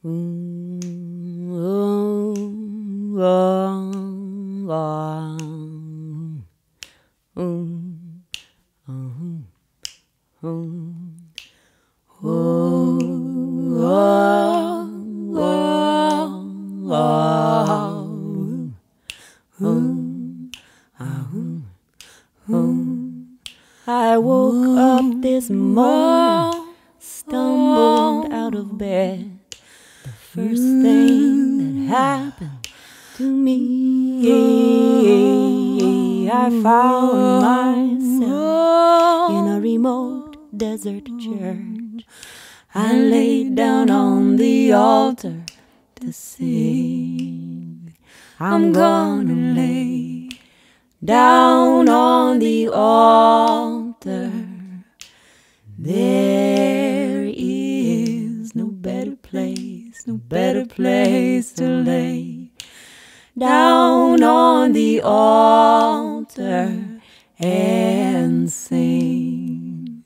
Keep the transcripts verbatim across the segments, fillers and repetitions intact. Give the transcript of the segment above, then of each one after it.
I woke up this morning, stumbled out of bed. The first thing that happened to me, I found myself in a remote desert church. I laid down on the altar to sing. I'm gonna lay down on the altar. There is no better place, no better place to lay down on the altar and sing.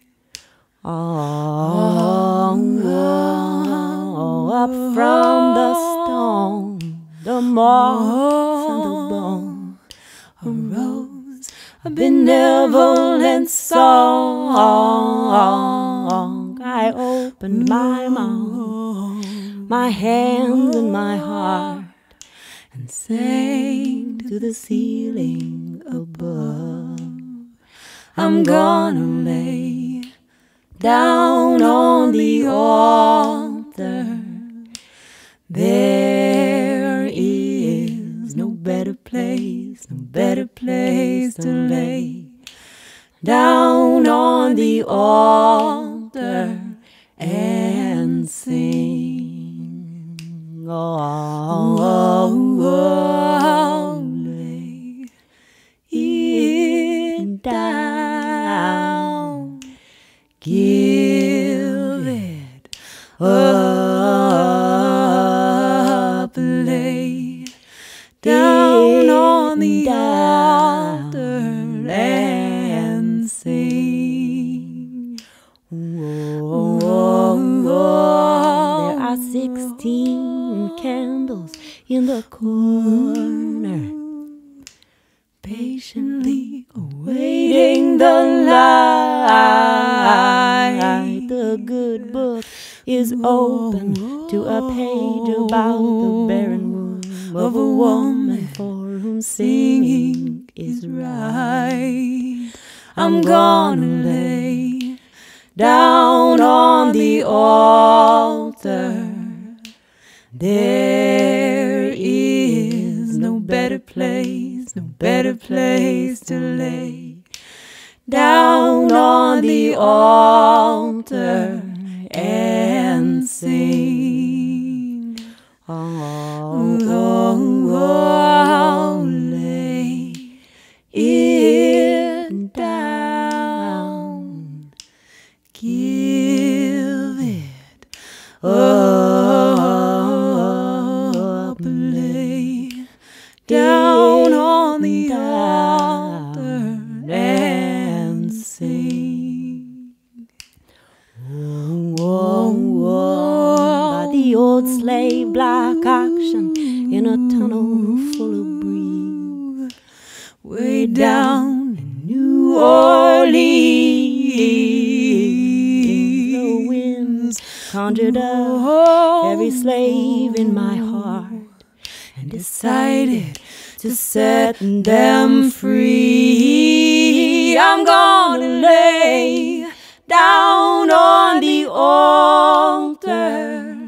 Oh, oh, up from the stone, the moss and the bone arose a benevolent song. I opened my mouth, my hands and my heart, and sang to the ceiling above. I'm gonna lay down on the altar. There is no better place, no better place to lay down on the altar and sing. Oh, oh, oh, lay it down, give it up, lay down on the altar and sing. Whoa, whoa, whoa. There are sixteen candles in the corner, patiently awaiting the light. The good book is open to a page about the barren womb of a woman for whom singing is right. I'm gonna lay down on the altar. There is no better place, no better place to lay down on the altar and sing. Oh, oh, oh, lay it down, give it up, lay down on the altar and sing. Whoa, whoa, whoa. By the old slave block auction in a tunnel full of breeze, way down in New Orleans, the winds conjured up every slave in my heart and decided to set them free. I'm gonna lay down on the altar.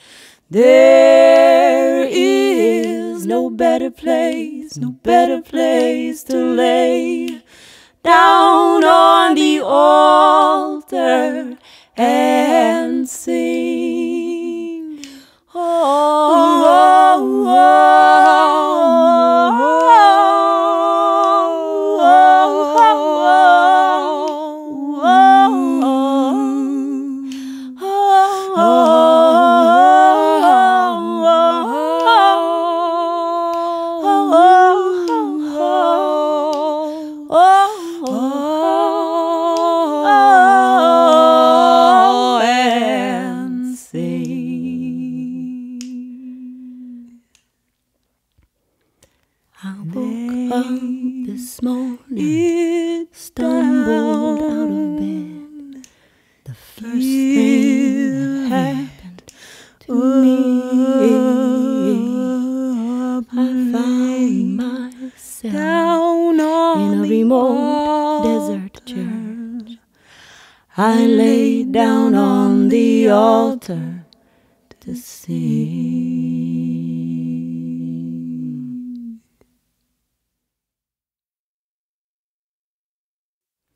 There is no better place, no better place to lay down on the altar and sing. Oh, oh, oh, oh, I woke up this morning, stumbled out of bed. The first thing that happened to me, I found myself in a remote desert church. I laid down on the altar to sing.